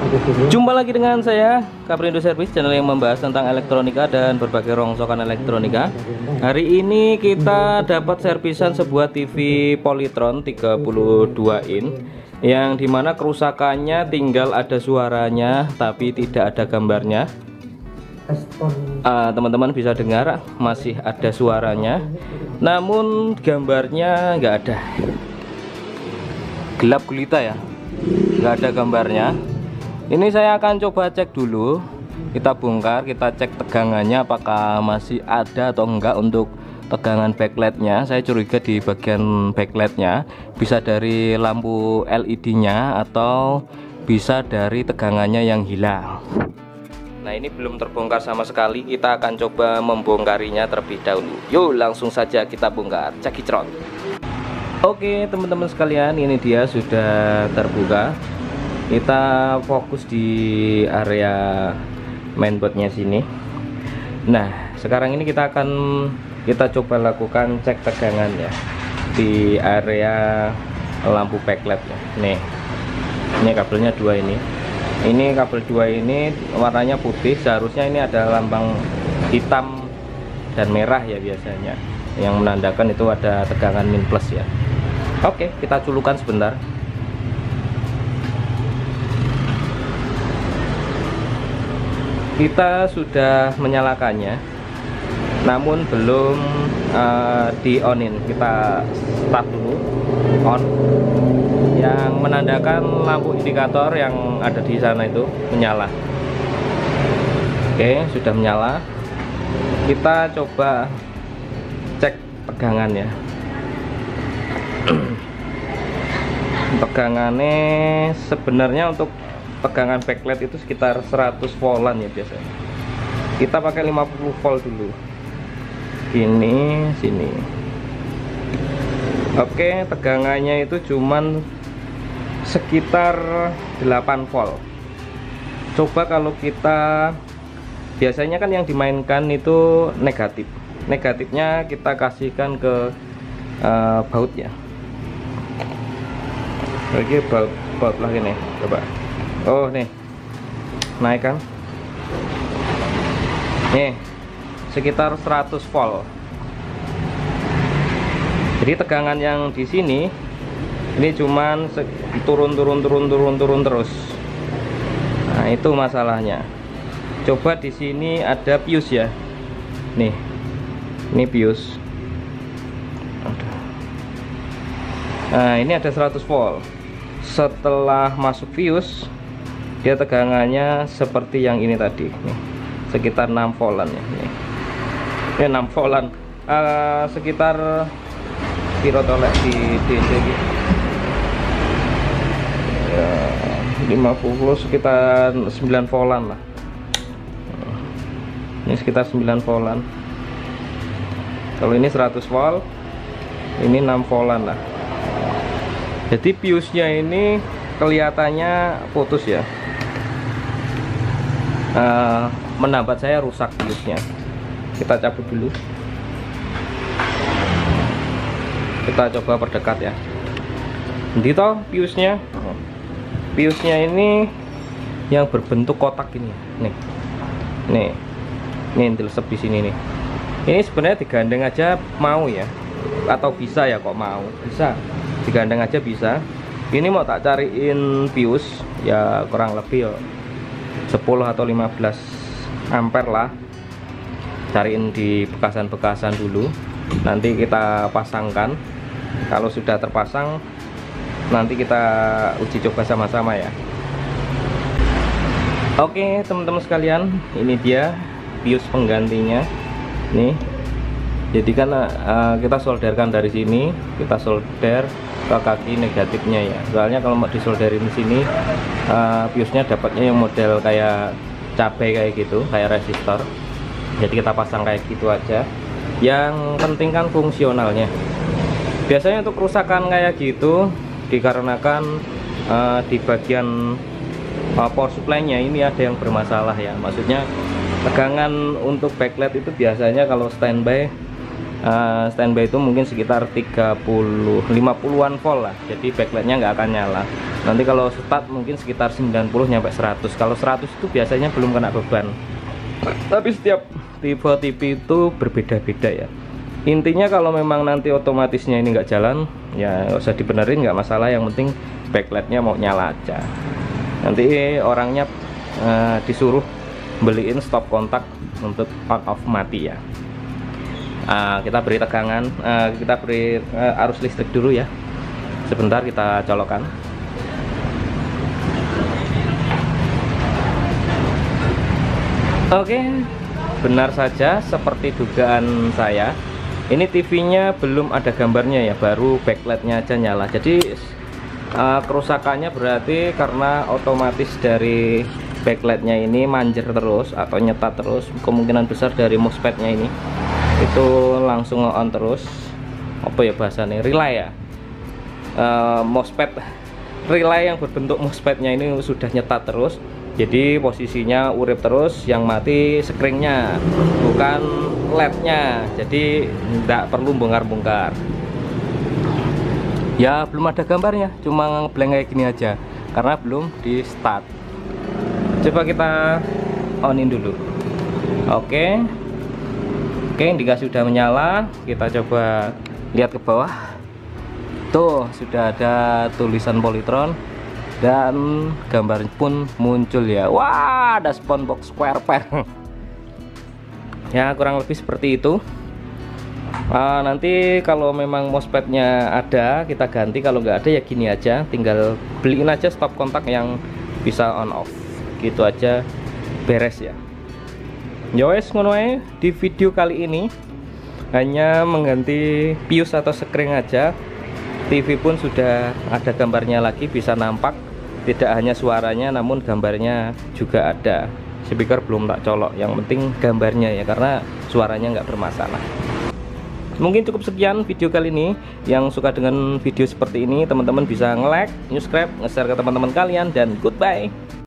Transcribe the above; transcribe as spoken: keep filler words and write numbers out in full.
Jumpa lagi dengan saya Kaprindo Service, channel yang membahas tentang elektronika dan berbagai rongsokan elektronika. Hari ini kita dapat servisan sebuah T V Polytron tiga puluh dua in yang dimana kerusakannya tinggal ada suaranya tapi tidak ada gambarnya. Teman-teman uh, bisa dengar masih ada suaranya, namun gambarnya nggak ada, gelap gulita ya, nggak ada gambarnya. Ini saya akan coba cek dulu, kita bongkar, kita cek tegangannya apakah masih ada atau enggak. Untuk tegangan backlightnya, saya curiga di bagian backlightnya bisa dari lampu L E D nya atau bisa dari tegangannya yang hilang. Nah, ini belum terbongkar sama sekali, kita akan coba membongkarinya terlebih dahulu. Yuk langsung saja kita bongkar, cekicrot. Oke teman-teman sekalian, ini dia sudah terbuka. Kita fokus di area mainboardnya sini. Nah sekarang ini kita akan kita coba lakukan cek tegangan ya di area lampu backlight ya. Nih, ini kabelnya dua ini. Ini kabel dua ini warnanya putih, seharusnya ini ada lambang hitam dan merah ya biasanya, yang menandakan itu ada tegangan min plus ya. Oke, kita culukan sebentar. Kita sudah menyalakannya, namun belum uh, di onin. Kita start dulu, on, yang menandakan lampu indikator yang ada di sana itu menyala. Oke, sudah menyala. Kita coba cek tegangannya. Tegangannya sebenarnya untuk tegangan backlight itu sekitar seratus voltan ya biasanya. Kita pakai lima puluh volt dulu. Ini sini. Oke, tegangannya itu cuman sekitar delapan volt. Coba kalau kita, biasanya kan yang dimainkan itu negatif. Negatifnya kita kasihkan ke uh, baut ya. Lagi baut baut lagi nih, coba. Oh nih, naik kan? Nih, sekitar seratus volt. Jadi tegangan yang di sini ini cuman turun turun turun turun turun terus. Nah, itu masalahnya. Coba di sini ada fuse ya. Nih. Ini fuse. Nah, ini ada seratus volt. Setelah masuk fuse, dia tegangannya seperti yang ini tadi nih, sekitar enam voltan ya. Nih. Ini enam voltan, uh, sekitar pirotolek di D C gitu. Ya, lima puluh sekitar sembilan voltan lah. Ini sekitar sembilan voltan. Kalau ini seratus volt, ini enam voltan lah. Jadi fuse-nya ini kelihatannya putus ya. Uh, menambat saya rusak fuse-nya. Kita cabut dulu. Kita coba perdekat ya. Jadi toh fuse-nya, fuse-nya ini yang berbentuk kotak ini. Nih, nih, ini dilesep di sini nih. Ini sebenarnya digandeng aja mau ya, atau bisa ya, kok mau bisa digandeng aja bisa. Ini mau tak cariin fuse ya, kurang lebih ya sepuluh atau lima belas ampere lah. Cariin di bekasan-bekasan dulu, nanti kita pasangkan. Kalau sudah terpasang, nanti kita uji coba sama-sama ya. Oke teman-teman sekalian, ini dia fuse penggantinya nih. Jadi kan uh, kita solderkan dari sini, kita solder ke kaki negatifnya ya. Soalnya kalau mau disolderin di sini, uh, fuse-nya dapatnya yang model kayak cabai kayak gitu, kayak resistor. Jadi kita pasang kayak gitu aja. Yang penting kan fungsionalnya. Biasanya untuk kerusakan kayak gitu dikarenakan uh, di bagian uh, power supply-nya ini ada yang bermasalah ya. Maksudnya tegangan untuk backlight itu biasanya kalau standby uh, standby itu mungkin sekitar tiga puluh lima puluhan volt lah, jadi backlightnya nggak akan nyala. Nanti kalau start mungkin sekitar sembilan puluh nyampe seratus. Kalau seratus itu biasanya belum kena beban, tapi setiap tipe T V itu berbeda-beda ya. Intinya kalau memang nanti otomatisnya ini nggak jalan, ya nggak usah dibenerin, nggak masalah. Yang penting backlightnya mau nyala aja. Nanti orangnya uh, disuruh beliin stop kontak untuk on off mati ya. Uh, kita beri tegangan, uh, kita beri uh, arus listrik dulu ya. Sebentar kita colokkan. Oke, benar saja seperti dugaan saya. Ini T V-nya belum ada gambarnya ya, baru backlightnya aja nyala. Jadi uh, kerusakannya berarti karena otomatis dari backlightnya ini manjer terus atau nyetat terus. Kemungkinan besar dari MOSFET-nya ini itu langsung on terus. Apa ya bahasanya? Relay ya. Uh, MOSFET relay yang berbentuk MOSFET-nya ini sudah nyetat terus. Jadi posisinya urip terus, yang mati screen-nya bukan L E D-nya. Jadi tidak perlu bongkar-bongkar. Ya belum ada gambarnya, cuma ngeblank kayak gini aja karena belum di start. Coba kita onin dulu. Oke. Oke, indikasi sudah menyala. Kita coba lihat ke bawah. Tuh, sudah ada tulisan Polytron dan gambar pun muncul ya. Wah, ada SpongeBob SquarePants. Ya kurang lebih seperti itu. Uh, nanti kalau memang MOSFET-nya ada kita ganti, kalau nggak ada ya gini aja, tinggal beliin aja stop kontak yang bisa on off, gitu aja beres ya. Yowes ngono ae di video kali ini, hanya mengganti fuse atau screen aja. T V pun sudah ada gambarnya lagi, bisa nampak. Tidak hanya suaranya namun gambarnya juga ada. Speaker belum tak colok, yang penting gambarnya ya, karena suaranya nggak bermasalah. Mungkin cukup sekian video kali ini. Yang suka dengan video seperti ini, teman-teman bisa nge-like, subscribe, nge-share ke teman-teman kalian, dan goodbye.